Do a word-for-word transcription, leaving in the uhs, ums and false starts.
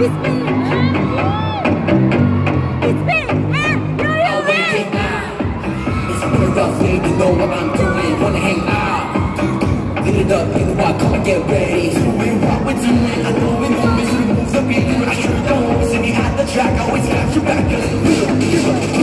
You know what I'm doing, wanna hang out. Lead it up, you know what, come and get ready. Doing what we're doing, I know we won't miss the moves that we do. I sure don't, sitting at the track, always got your back, cause we don't give up.